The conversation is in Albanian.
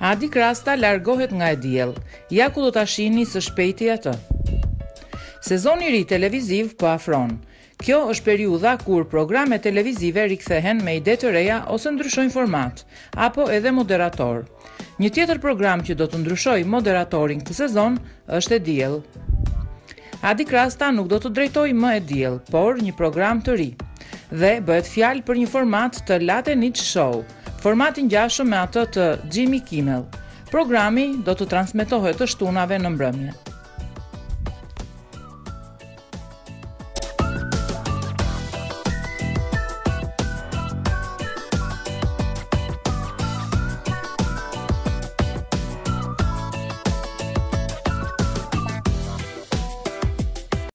Adi Krasta largohet nga e diell. Ja ku do ta shihni së shpejti atë. Sezoni i ri televiziv po afron. Kjo është periudha kur programe televizive rikthehen me ide të reja ose ndryshojnë format, apo edhe moderator. Një tjetër program që do të ndryshojë moderatorin këtë sezon është e diell. Adi Krasta nuk do të drejtojë më e diell, por një program të ri. Dhe bëhet fjalë për një format të late night show, formatin ngjashëm me atë të Jimmy Kimmel. Programi do të transmetohet të shtunave në mbrëmje.